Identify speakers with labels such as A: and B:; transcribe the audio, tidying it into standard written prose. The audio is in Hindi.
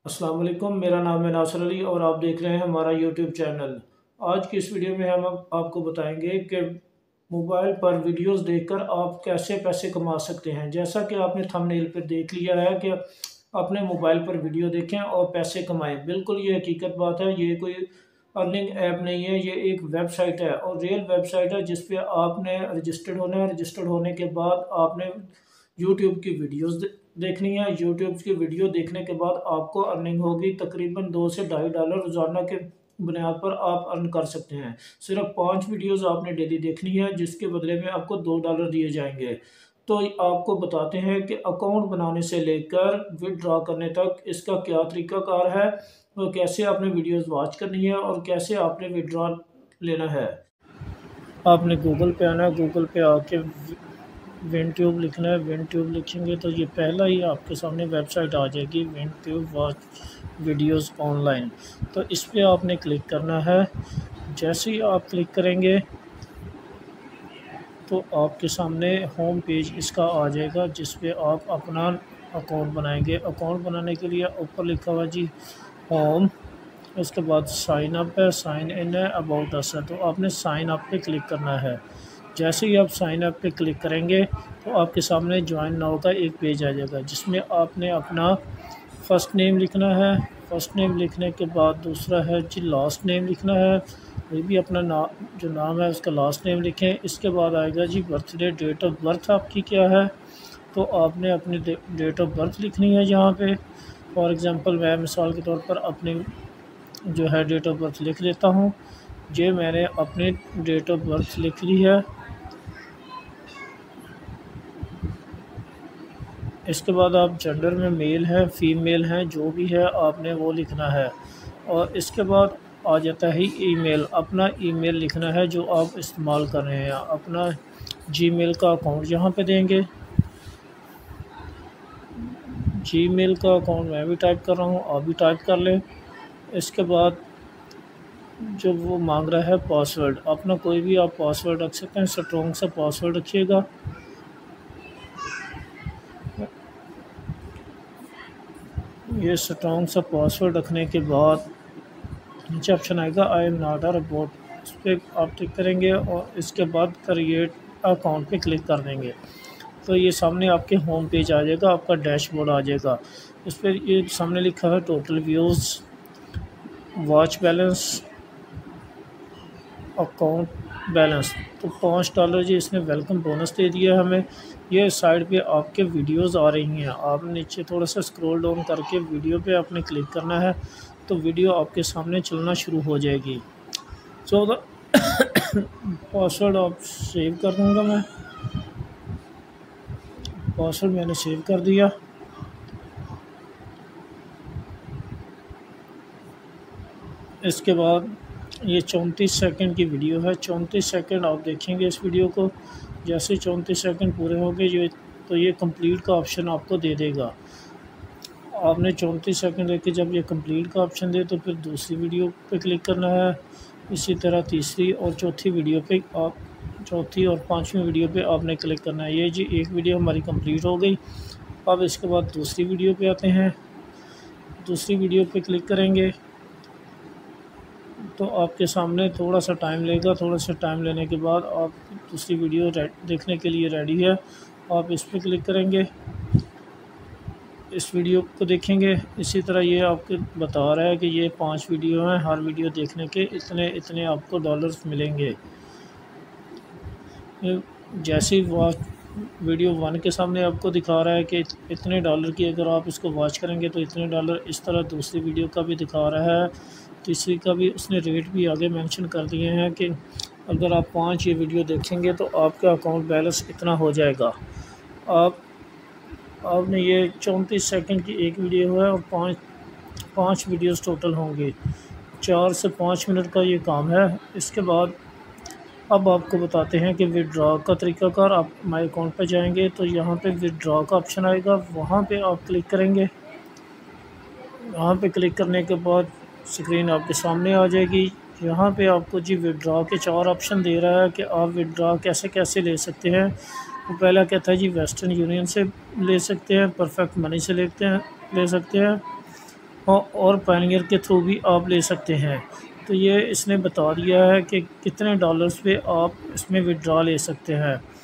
A: अस्सलाम वालेकुम, मेरा नाम है नासर अली और आप देख रहे हैं हमारा यूट्यूब चैनल। आज की इस वीडियो में हम आपको बताएंगे कि मोबाइल पर वीडियोस देखकर आप कैसे पैसे कमा सकते हैं। जैसा कि आपने थंबनेल पर देख लिया है कि अपने मोबाइल पर वीडियो देखें और पैसे कमाएं। बिल्कुल ये हकीकत बात है, ये कोई अर्निंग ऐप नहीं है, ये एक वेबसाइट है और रियल वेबसाइट है जिस पे आपने रजिस्टर्ड होना है। रजिस्टर्ड होने के बाद आपने यूट्यूब की वीडियोस देखनी है। यूट्यूब की वीडियो देखने के बाद आपको अर्निंग होगी तकरीबन $2 से $2.5 रोज़ाना के बुनियाद पर आप अर्न कर सकते हैं। सिर्फ 5 वीडियोस आपने डेली देखनी है जिसके बदले में आपको $2 दिए जाएंगे। तो आपको बताते हैं कि अकाउंट बनाने से लेकर विड्रॉ करने तक इसका क्या तरीकाकार है और कैसे आपने वीडियोस वॉच करनी है और कैसे आपने विड्रॉ लेना है। आपने गूगल पे आना है, गूगल पे आके विनट्यूब लिखना है। विनट्यूब लिखेंगे तो ये पहला ही आपके सामने वेबसाइट आ जाएगी, विनट्यूब वॉच वीडियोस ऑनलाइन। तो इस पे आपने क्लिक करना है। जैसे ही आप क्लिक करेंगे तो आपके सामने होम पेज इसका आ जाएगा जिस पे आप अपना अकाउंट बनाएंगे। अकाउंट बनाने के लिए ऊपर लिखा हुआ जी होम, उसके बाद साइन अप है, साइन इन है, अबाउट अस है। तो आपने साइन अप पे क्लिक करना है। जैसे ही आप साइन अप पे क्लिक करेंगे तो आपके सामने ज्वाइन नाउ का एक पेज आ जाएगा जिसमें आपने अपना फ़र्स्ट नेम लिखना है। फ़र्स्ट नेम लिखने के बाद दूसरा है जी लास्ट नेम लिखना है। ये भी अपना जो नाम है उसका लास्ट नेम लिखें। इसके बाद आएगा जी बर्थडे, डेट ऑफ बर्थ आपकी क्या है। तो आपने अपनी डेट ऑफ बर्थ लिखनी है यहाँ पे। फॉर एग्ज़ाम्पल मैं मिसाल के तौर पर अपनी जो है डेट ऑफ बर्थ लिख लेता हूँ। ये मैंने अपनी डेट ऑफ बर्थ लिख ली है। इसके बाद आप जेंडर में मेल है फीमेल हैं जो भी है आपने वो लिखना है। और इसके बाद आ जाता है ईमेल। अपना ईमेल लिखना है जो आप इस्तेमाल कर रहे हैं। अपना जीमेल का अकाउंट यहाँ पे देंगे। जीमेल का अकाउंट मैं भी टाइप कर रहा हूँ, आप भी टाइप कर लें। इसके बाद जो वो मांग रहा है पासवर्ड, अपना कोई भी आप पासवर्ड रख सकते हैं। स्ट्रॉन्ग सा पासवर्ड रखिएगा। ये स्ट्रॉन्ग सा पासवर्ड रखने के बाद नीचे ऑप्शन आएगा I am not a robot, उस पर आप क्लिक करेंगे और इसके बाद क्रिएट अकाउंट पे क्लिक कर देंगे। तो ये सामने आपके होम पेज आ जाएगा, आपका डैशबोर्ड आ जाएगा। इस पर ये सामने लिखा है total views, watch balance, account balance. तो $5 जी इसने वेलकम बोनस दे दिया हमें। ये साइड पे आपके वीडियोस आ रही हैं। आप नीचे थोड़ा सा स्क्रॉल डाउन करके वीडियो पे आपने क्लिक करना है तो वीडियो आपके सामने चलना शुरू हो जाएगी। सो पासवर्ड आप सेव कर दूँगा मैं। पासवर्ड मैंने सेव कर दिया। इसके बाद ये 34 सेकंड की वीडियो है। 34 सेकंड आप देखेंगे इस वीडियो को। जैसे 34 सेकंड पूरे हो गए तो ये कंप्लीट का ऑप्शन आपको दे देगा। आपने 34 सेकंड देख के जब ये कंप्लीट का ऑप्शन दे तो फिर दूसरी वीडियो पे क्लिक करना है। इसी तरह तीसरी और चौथी वीडियो पे आप चौथी और पांचवी वीडियो पे आपने क्लिक करना है। ये जी एक वीडियो हमारी कंप्लीट हो गई। अब इसके बाद दूसरी वीडियो पे आते हैं। दूसरी वीडियो पे क्लिक करेंगे तो आपके सामने थोड़ा सा टाइम लेगा। थोड़ा सा टाइम लेने के बाद आप दूसरी वीडियो देखने के लिए रेडी है। आप इस पर क्लिक करेंगे, इस वीडियो को देखेंगे। इसी तरह ये आपको बता रहा है कि ये 5 वीडियो हैं, हर वीडियो देखने के इतने इतने आपको डॉलर्स मिलेंगे। जैसे ही वॉच वीडियो 1 के सामने आपको दिखा रहा है कि इतने डॉलर की अगर आप इसको वॉच करेंगे तो इतने डॉलर। इस तरह दूसरी वीडियो का भी दिखा रहा है, तीसरी का भी उसने रेट भी आगे मेंशन कर दिए हैं कि अगर आप 5 ये वीडियो देखेंगे तो आपका अकाउंट बैलेंस इतना हो जाएगा। आपने ये 34 सेकंड की एक वीडियो है और पाँच वीडियोस टोटल होंगी। 4 से 5 मिनट का ये काम है। इसके बाद अब आपको बताते हैं कि विड्रॉ का तरीकाकार। आप माई अकाउंट पर जाएंगे तो यहाँ पे विड्रॉ का ऑप्शन आएगा, वहाँ पे आप क्लिक करेंगे। वहाँ पे क्लिक करने के बाद स्क्रीन आपके सामने आ जाएगी। यहाँ पे आपको जी विड्रॉ के 4 ऑप्शन दे रहा है कि आप विड्रॉ कैसे कैसे ले सकते हैं। तो पहला कहता है जी वेस्टर्न यूनियन से ले सकते हैं, परफेक्ट मनी से ले सकते हैं, और पायनियर के थ्रू भी आप ले सकते हैं। तो ये इसने बता दिया है कि कितने डॉलर्स पे आप इसमें विड्रॉ ले सकते हैं।